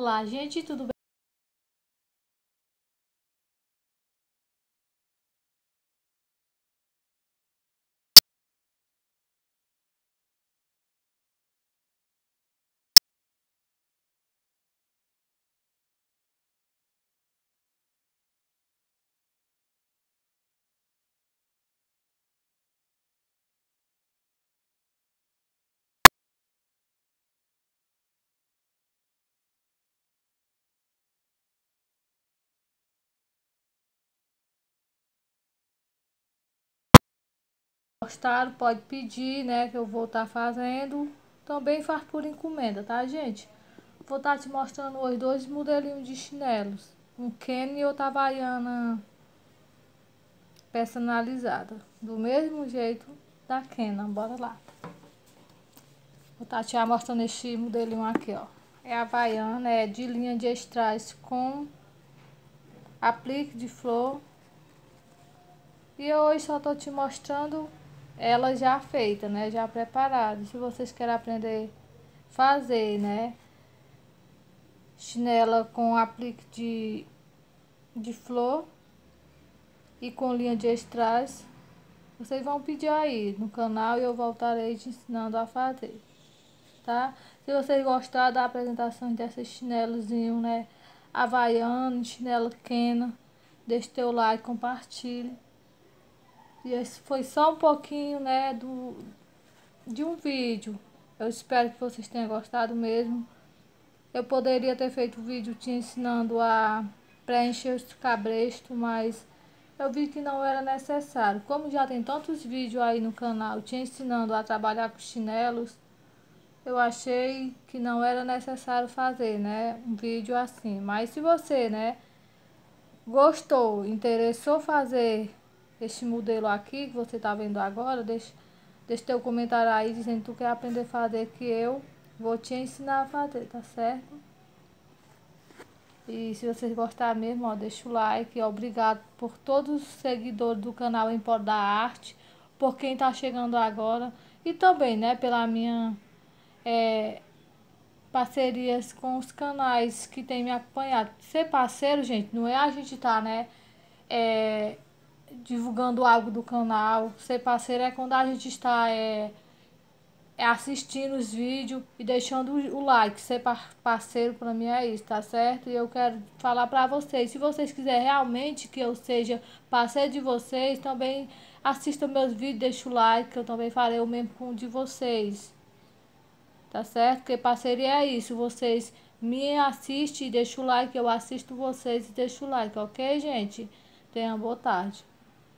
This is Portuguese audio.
Olá, gente, tudo bem? Gostaram? Pode pedir, né, que eu vou estar fazendo. Também faz por encomenda, tá, gente? Vou estar te mostrando hoje dois modelinhos de chinelos. Um Kenny e outra Havaiana personalizada. Do mesmo jeito da Kenan. Bora lá. Vou estar te mostrando este modelinho aqui, ó. É a Havaiana, é de linha de strass com aplique de flor. E hoje só tô te mostrando ela já feita, né? Já preparada. Se vocês querem aprender a fazer, né? Chinela com aplique de flor e com linha de strass, vocês vão pedir aí no canal e eu voltarei te ensinando a fazer, tá? Se vocês gostaram da apresentação desses chinelozinho, né? Havaiano, chinelo Kenna, deixe teu like, compartilhe. E esse foi só um pouquinho, né, de um vídeo. Eu espero que vocês tenham gostado mesmo. Eu poderia ter feito um vídeo te ensinando a preencher os cabrestos, mas eu vi que não era necessário. Como já tem tantos vídeos aí no canal te ensinando a trabalhar com chinelos, eu achei que não era necessário fazer, né, um vídeo assim. Mas se você, né, gostou, interessou fazer este modelo aqui que você tá vendo agora, deixa teu comentário aí dizendo que tu quer aprender a fazer, que eu vou te ensinar a fazer, tá certo? E se vocês gostarem mesmo, ó, deixa o like. Obrigado por todos os seguidores do canal Empório da Arte, por quem tá chegando agora e também, né, pela minha parcerias com os canais que tem me acompanhado. Ser parceiro, gente, não é a gente tá, né, divulgando algo do canal. Ser parceiro é quando a gente está assistindo os vídeos e deixando o like. Ser parceiro para mim é isso, tá certo? E eu quero falar para vocês, se vocês quiserem realmente que eu seja parceiro de vocês, também assistam meus vídeos, deixa o like, que eu também farei o mesmo com o de vocês, tá certo? Porque parceria é isso, vocês me assistem e deixam o like, eu assisto vocês e deixo o like, ok, gente? Tenham boa tarde.